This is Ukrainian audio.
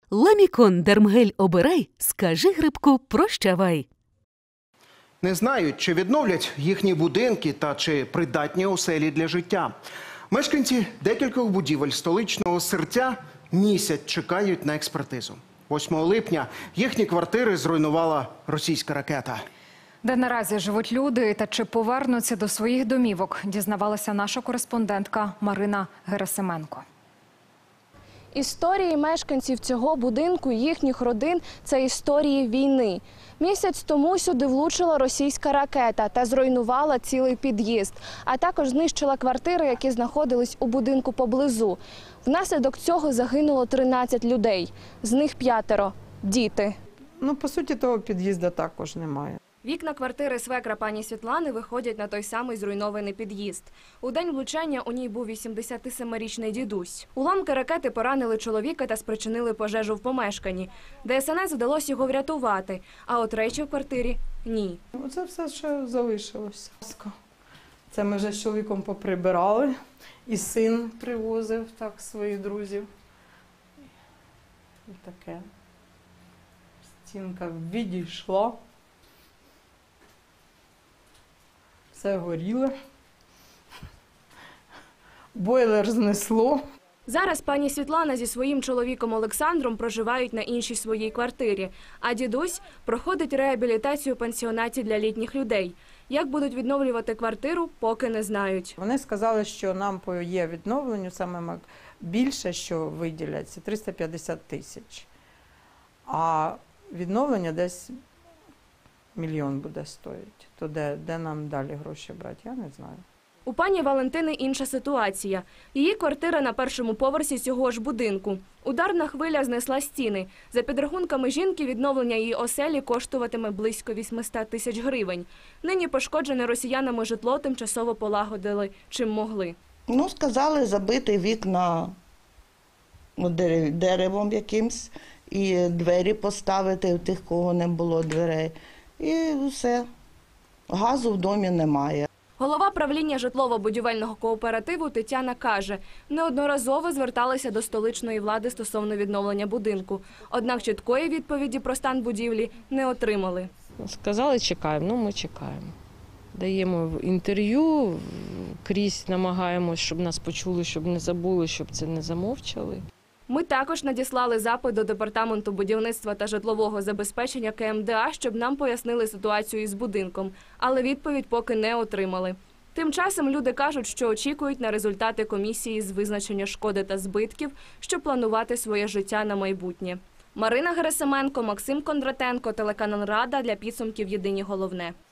Ламікон Дермгель обирай, скажи грибку прощавай. Не знають, чи відновлять їхні будинки та чи придатні оселі для життя. Мешканці декількох будівель столичного Сирця місяць чекають на експертизу. 8 липня їхні квартири зруйнувала російська ракета. Де наразі живуть люди та чи повернуться до своїх домівок, дізнавалася наша кореспондентка Марина Герасименко. Історії мешканців цього будинку, їхніх родин – це історії війни. Місяць тому сюди влучила російська ракета та зруйнувала цілий під'їзд, а також знищила квартири, які знаходились у будинку поблизу. Внаслідок цього загинуло 13 людей, з них 5 – діти. По суті, того під'їзду також немає. Вікна квартири свекра пані Світлани виходять на той самий зруйнований під'їзд. У день влучання у ній був 87-річний дідусь. Уламки ракети поранили чоловіка та спричинили пожежу в помешканні. ДСНС вдалося його врятувати, а от речі в квартирі – ні. Оце все, що залишилося. Це ми вже з чоловіком поприбирали, і син привозив своїх друзів. І таке. Стінка відійшла. Все горіло, бойлер знесло. Зараз пані Світлана зі своїм чоловіком Олександром проживають на іншій своїй квартирі, а дідусь проходить реабілітацію у пансіонаті для літніх людей. Як будуть відновлювати квартиру, поки не знають. Вони сказали, що нам по є відновленню, саме більше, що виділяться, 350 тисяч. А відновлення десь 1 мільйон буде стоїти. То де нам далі гроші брати, я не знаю. У пані Валентини інша ситуація. Її квартира на першому поверсі цього ж будинку. Ударна хвиля знесла стіни. За підрахунками жінки, відновлення її оселі коштуватиме близько 800 тисяч гривень. Нині пошкоджене росіянами житло тимчасово полагодили, чим могли. Сказали забити вікна деревом якимсь і двері поставити в тих, кого не було дверей. І все. Газу в домі немає. Голова правління житлово-будівельного кооперативу Тетяна каже, неодноразово зверталися до столичної влади стосовно відновлення будинку. Однак чіткої відповіді про стан будівлі не отримали. Сказали, чекаємо, ми чекаємо. Даємо інтерв'ю, крізь намагаємось, щоб нас почули, щоб не забули, щоб це не замовчали. Ми також надіслали запит до Департаменту будівництва та житлового забезпечення КМДА, щоб нам пояснили ситуацію із будинком, але відповідь поки не отримали. Тим часом люди кажуть, що очікують на результати комісії з визначення шкоди та збитків, щоб планувати своє життя на майбутнє. Марина Герасименко, Максим Кондратенко, телеканал Рада для підсумків «Єдині головне».